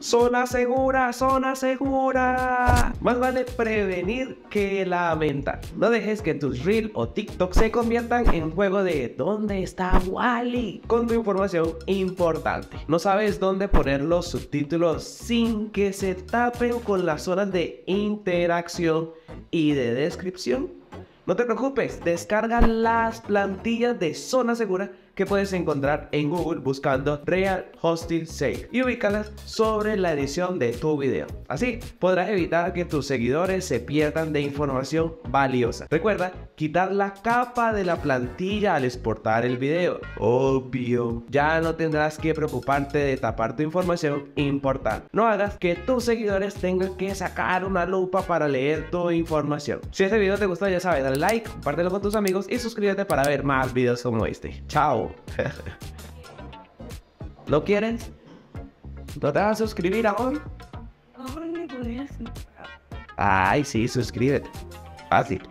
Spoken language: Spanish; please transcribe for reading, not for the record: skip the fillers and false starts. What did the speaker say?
Zona segura, zona segura. Más vale prevenir que lamentar. No dejes que tus Reels o TikTok se conviertan en juego de ¿dónde está Wally? Con tu información importante. ¿No sabes dónde poner los subtítulos sin que se tapen con las zonas de interacción y de descripción? No te preocupes, descarga las plantillas de Zona Segura que puedes encontrar en Google buscando Real Hosting Safe y ubícalas sobre la edición de tu video. Así podrás evitar que tus seguidores se pierdan de información valiosa. Recuerda quitar la capa de la plantilla al exportar el video. Obvio, ya no tendrás que preocuparte de tapar tu información importante. No hagas que tus seguidores tengan que sacar una lupa para leer tu información. Si este video te gustó, ya sabes, dale like, compártelo con tus amigos y suscríbete para ver más videos como este. Chao. ¿No quieres? ¿No te vas a suscribir aún? Ay, sí, suscríbete. Fácil.